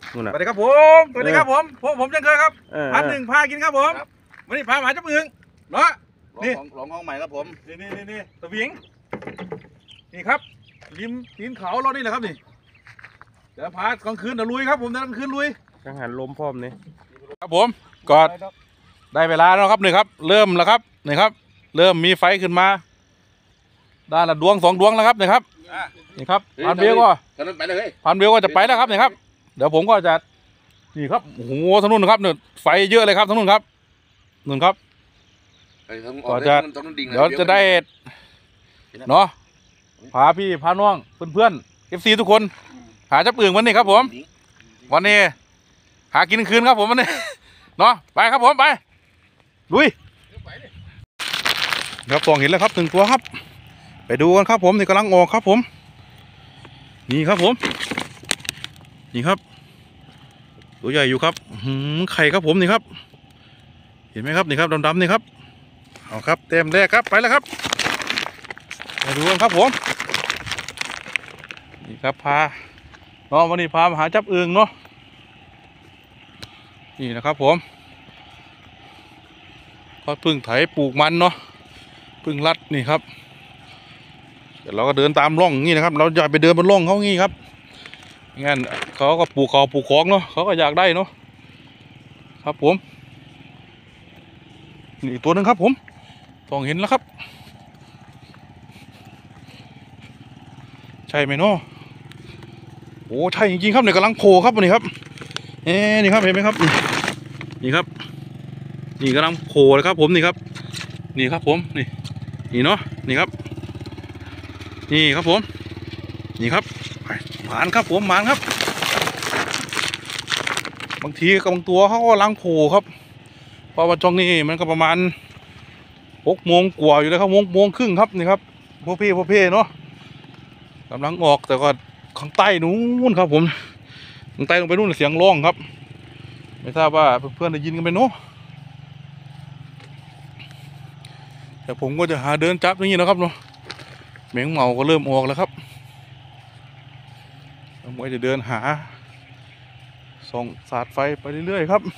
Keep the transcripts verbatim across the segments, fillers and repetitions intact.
นู่นน่ะสวัสดีครับผมสวัสดีครับผมผมผมจังเคยครับเออพันหนึ่งพากินครับผมวันนี้พาหมาจับอึ่งเนาะนี่ของหลองของใหม่ครับผมนี่นี่นี่นี่สวิงนี่ครับริมตีนเขาเรานี่แหละครับนี่เดี๋ยวพากลางคืนเดี๋ยวลุยครับผมเดี๋ยวกลางคืนลุยกังหันลมพร้อมนี่ครับผมกอดได้เวลาแล้วครับนี่ครับเริ่มแล้วครับนี่ครับ เริ่มมีไฟขึ้นมาด้านละดวงสองดวงแล้วครับนี่ครับนี่ครับพันเบลก็ตอนนั้นไปเลยพันเบลก็จะไปแล้วครับนี่ครับเดี๋ยวผมก็จะนี่ครับโอ้โหทางนู้นครับเนี่ยไฟเยอะเลยครับทางนู้นครับนู่นครับก็จะเดี๋เดี๋ยวจะได้เนาะพาพี่พาน้องเพื่อนๆเอฟซีทุกคนหาจับอึ่งวันนี้ครับผมวันนี้หากินคืนครับผมวันนี้เนาะไปครับผมไปลุยครับฟองเห็นแล้วครับหนึ่งตัวครับไปดูกันครับผมนี่กำลังออกครับผมนี่ครับผมนี่ครับตัวใหญ่อยู่ครับหืมไข่ครับผมนี่ครับเห็นไหมครับนี่ครับดำๆนี่ครับเอาครับเต็มแรกครับไปแล้วครับมาดูกันครับผมนี่ครับพาเนาะวันนี้พามาหาจับอึ่งเนาะนี่นะครับผมก็พึ่งไถปลูกมันเนาะพึ่งรัดนี่ครับเดี๋ยวเราก็เดินตามร่องนี่นะครับเราอย่าไปเดินบนร่องเขางี้ครับงั้นเขาก็ปลูกเขาปลูกของเนาะเขาก็อยากได้เนาะครับผมนี่ตัวนึงครับผมต้องเห็นแล้วครับใช่ไหมเนาะโอ้ใช่จริงๆครับเนี่ยกำลังโผล่ครับวันนี้ครับเอ๊นี่ครับเห็นไหมครับนี่นี่ครับนี่กำลังโผล่เลยครับผมนี่ครับนี่ครับผมนี่นี่เนาะนี่ครับนี่ครับผมนี่ครับหมานครับผมหมานครับบางทีบางตัวเขาก็กำลังโผล่ครับเพราะว่าช่วงนี้มันก็ประมาณหกโมงกว่าอยู่เลยครับโมงโมงครึ่งครับนี่ครับพ่อพี่พ่อพี่เนาะกำลังออกแต่ก็ข้างใต้นู้นครับผมข้างใต้ลงไปนู้นเสียงร้องครับไม่ทราบว่าเพื่อนๆได้ยินกันไหมเนาะแต่ผมก็จะหาเดินจับอย่างนี้นะครับเนาะแมงเม่าก็เริ่มออกแล้วครับผมก็จะเดินหาส่องสาดไฟไปเรื่อยๆครับ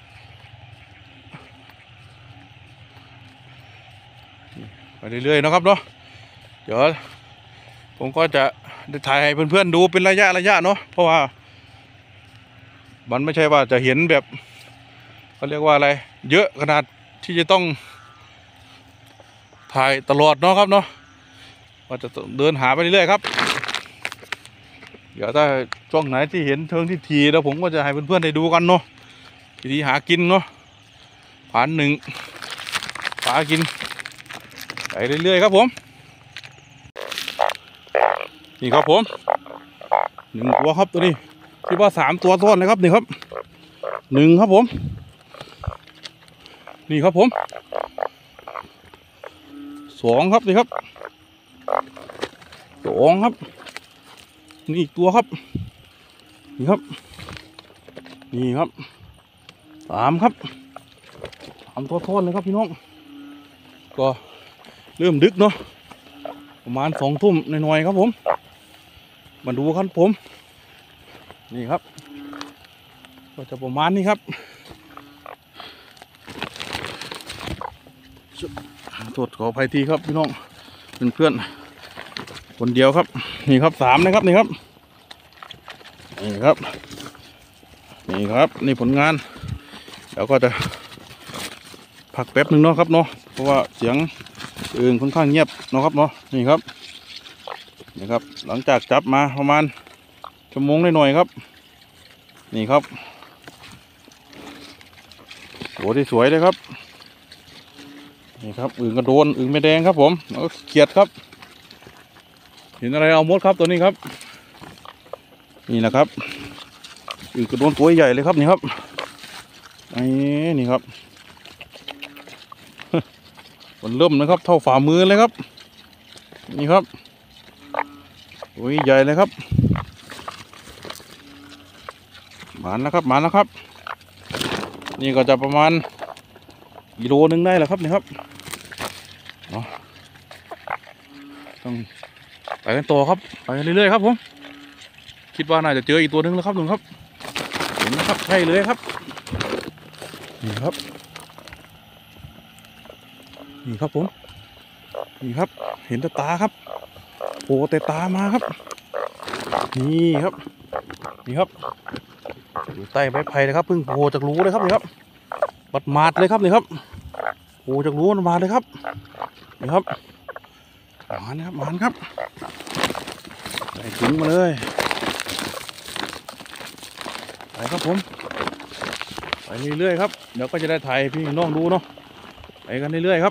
ไปเรื่อยๆนะครับเนาะเดี๋ยวผมก็จะได้ถ่ายให้เพื่อนๆดูเป็นระยะระยะเนาะเพราะว่ามันไม่ใช่ว่าจะเห็นแบบเขาเรียกว่าอะไรเยอะขนาดที่จะต้องถ่ายตลอดเนาะครับเนาะว่าจะเดินหาไปเรื่อยๆครับเดี๋ยวถ้าช่วงไหนที่เห็นเชิงที่ทีแล้วผมก็จะให้เพื่อนๆได้ดูกันเนาะทีนี้หากินเนาะผ่านหนึ่งหากินไปเรื่อยๆครับผมนี่ครับผมหนึ่งตัวครับตัวนี้คิดว่าสามตัวซ้อนนะครับนี่ครับหนึ่งครับผมนี่ครับผมสองครับนี่ครับสองครับนี่อีกตัวครับนี่ครับนี่ครับสามครับสามตัวซ้อนเลยครับพี่น้องก็เริ่มดึกเนาะประมาณสองทุ่มหน่อยๆครับผมมาดูครับผมนี่ครับก็จะประมาณนี้ครับตรวจขออภัยทีครับพี่น้องเพื่อนๆคนเดียวครับนี่ครับสามนะครับนี่ครับนี่ครับนี่ครับนี่ผลงานแล้วก็จะพักแป๊บหนึ่งเนาะครับเนาะเพราะว่าเสียงอื่นค่อนข้างเงียบเนาะครับเนาะนี่ครับนี่ครับหลังจากจับมาประมาณชั่วโมงหน่อยๆครับนี่ครับโหที่สวยเลยครับนี่ครับอึ่งกระโดนอึ่งไม่แดงครับผมแล้วเขียดครับเห็นอะไรเอาหมดครับตัวนี้ครับนี่นะครับอึ่งกระโดนตัวใหญ่เลยครับนี่ครับไอ้นี่ครับมันเริ่มนะครับเท่าฝ่ามือเลยครับนี่ครับโอ้ยใหญ่เลยครับหมานแล้วครับหมานแล้วครับนี่ก็จะประมาณกิโลนึงได้แล้วครับนี่ครับเนาะต้องไปกันต่อครับไปเรื่อยๆครับผมคิดว่าน่าจะเจออีกตัวนึงแล้วครับหนึ่งครับห็นนะครับใช่เลยครับนี่ครับนี่ครับผมนี่ครับเห็นแต่ตาครับโผล่แต่ตามาครับนี่ครับนี่ครับอยู่ใต้ไม้ไผ่เลยครับเพิ่งโผล่จากรูเลยครับนี่ครับบัดมาดเลยครับนี่ครับโผล่จากรูมันมาเลยครับนี่ครับหมานครับหมานครับใส่ถุงมาเลยไปครับผมไปเรื่อยๆครับเดี๋ยวก็จะได้ถ่ายพี่น้องดูเนาะไปกันเรื่อยๆครับ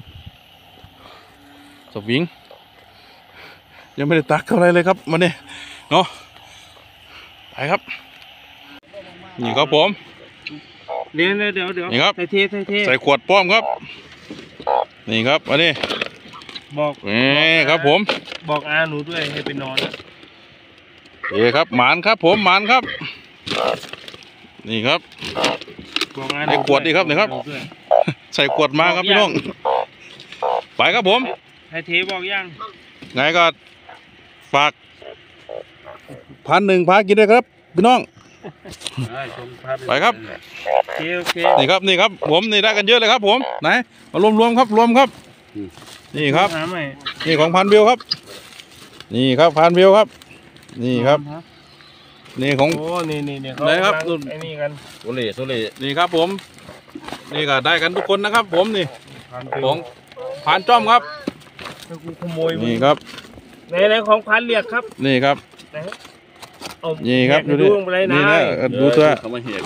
สวิงยังไม่ได้ตักอะไรเลยครับมาเนี่ยเนาะไปครับนี่ครับผมเดี๋ยวเดี๋ยวเดี๋ยวนี่ครับไทยเทไทยเทใส่ขวดป้อมครับนี่ครับมาเนี่ยบอกนี่ครับผมบอกอาหนูด้วยให้ไปนอนเอ๋ครับหมานครับผมหมานครับนี่ครับบอกอาหไอ้นูขวดนี่ครับนี่ครับอกด้วยใส่ขวดมาครับพี่น้องไปครับผมไทยเทบอกยังไงก็ฝากพันหนึ่งพากินด้วยครับพี่น้องไปครับโอเคโอเคนี่ครับนี่ครับผมนี่ได้กันเยอะเลยครับผมไหนมารวมรวมๆครับรวมครับนี่ครับหาใหม่นี่ของพันวิวครับนี่ครับพันวิวครับนี่ครับนี่ของโอ้นี่นี่เนี่ยเขาไหนครับกำลังไอ้นี่กันโซเล่โซเล่นี่ครับผมนี่ก็ได้กันทุกคนนะครับ ผมนี่พันของผ่านจ้อมครับกูขโมยมึงนี่ครับไหนไหนของพันเรียกครับนี่ครับไหนเอานี่ครับแยกให้ดูลงไปเลยนี่นะนะเออดูเถอะเขามาเหี่ย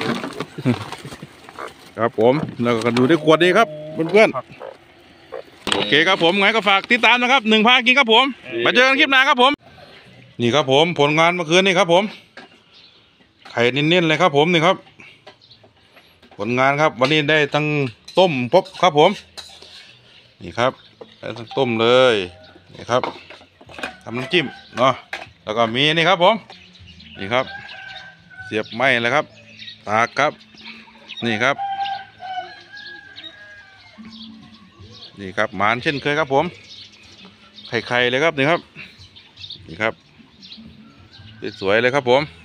ครับผมแล้วก็ดูด้วยขวดนี้ครับเพื่อนๆโอเคครับผมไงก็ฝากติดตามนะครับหนึ่งพากินครับผมมาเจอกันคลิปหน้าครับผมนี่ครับผมผลงานเมื่อคืนนี่ครับผมไข่เน้นๆเลยครับผมนี่ครับ ผลงานครับวันนี้ได้ทั้งต้มพบครับผมนี่ครับได้ทั้งต้มเลยนี่ครับทำน้ำจิ้มเนาะแล้วก็มีนี่ครับผมนี่ครับ เสียบไม้เลยครับตากครับนี่ครับนี่ครับหมานเช่นเคยครับผมไข่ๆเลยครับนี่ครับนี่ครับสวยๆเลยครับผม